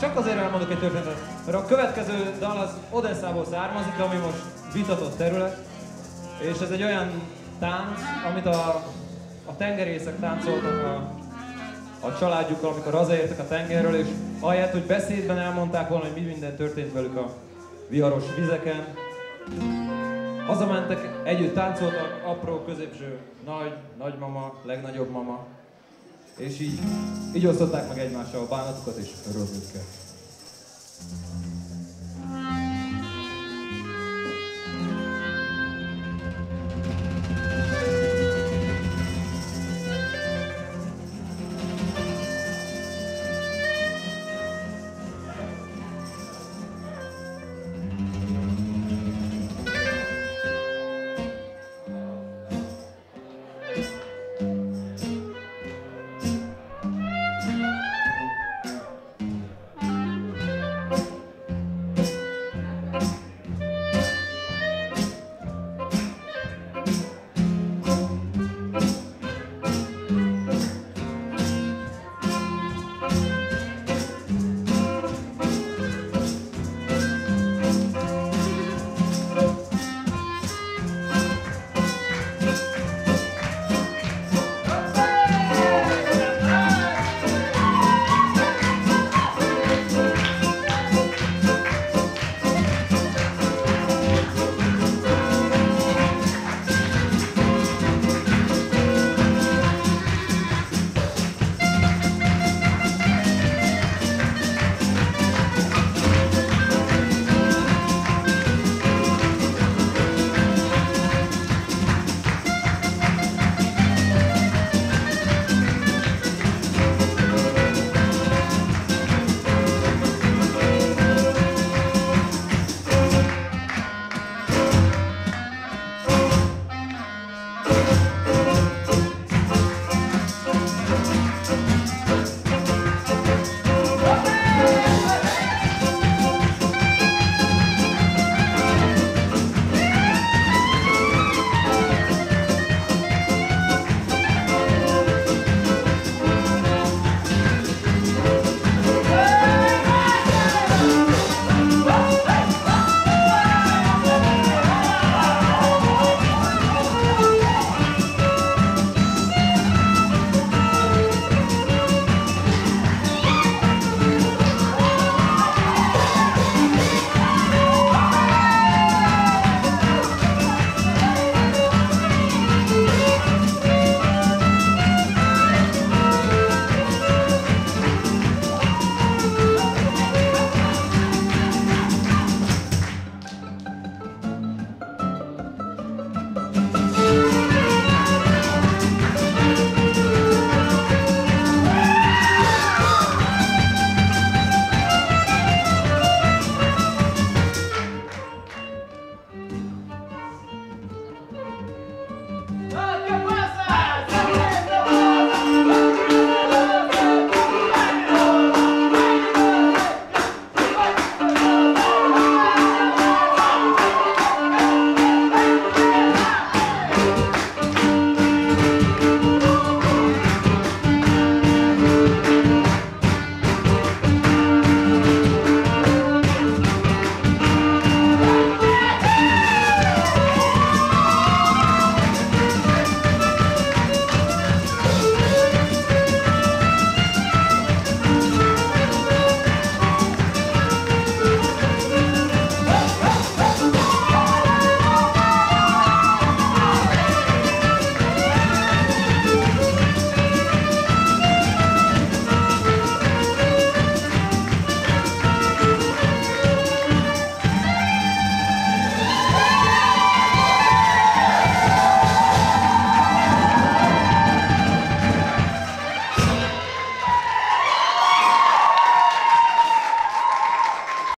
csak azért elmondok egy történetet, mert a következő dal az Odesszából származik, ami most vitatott terület, és ez egy olyan tánc, amit a tengerészek táncoltak a családjukkal, amikor hazaértek a tengerről, és ahelyett, hogy beszédben elmondták volna, hogy mi minden történt velük a viharos vizeken, hazamentek, együtt táncoltak, apró, középső, nagy, nagymama, legnagyobb mama, és így osztották meg egymással a bánatukat és örömüket.